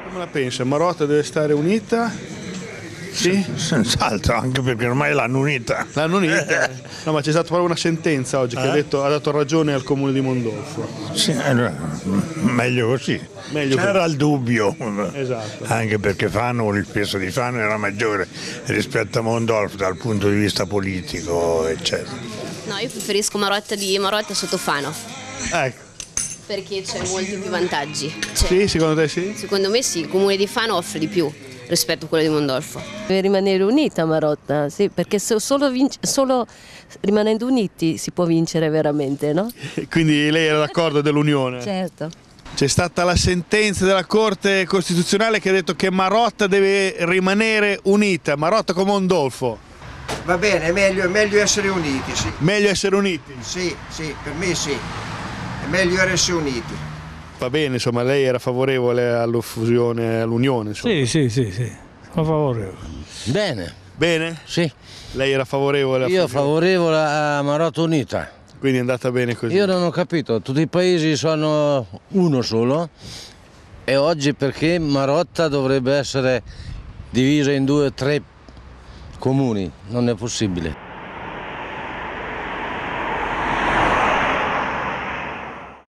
Come la pensa? Marotta deve stare unita? Sì? Senz'altro, anche perché ormai l'hanno unita. L'hanno unita? No, ma c'è stata proprio una sentenza oggi che ha dato ragione al comune di Mondolfo. Sì, meglio così. C'era il dubbio, Esatto. anche perché Fano, il peso di Fano era maggiore rispetto a Mondolfo dal punto di vista politico, eccetera. No, io preferisco Marotta sotto Fano, Ecco. perché c'è molti più vantaggi. Sì, secondo te sì? Secondo me sì, il comune di Fano offre di più rispetto a quello di Mondolfo. Deve rimanere unita Marotta, sì, perché solo rimanendo uniti si può vincere veramente, no? Quindi lei era d'accordo dell'unione? Certo. C'è stata la sentenza della Corte Costituzionale che ha detto che Marotta deve rimanere unita, Marotta con Mondolfo. Va bene, è meglio essere uniti, sì. Meglio essere uniti? Sì, per me sì. È meglio essere uniti. Va bene, insomma, lei era favorevole alla fusione, all'unione? Sì, sono favorevole. Bene. Bene? Sì. Lei era favorevole alla Io fusione? favorevole a Marotta unita. Quindi è andata bene così? Io non ho capito, tutti i paesi sono uno solo e oggi perché Marotta dovrebbe essere divisa in 2 o 3 comuni? Non è possibile.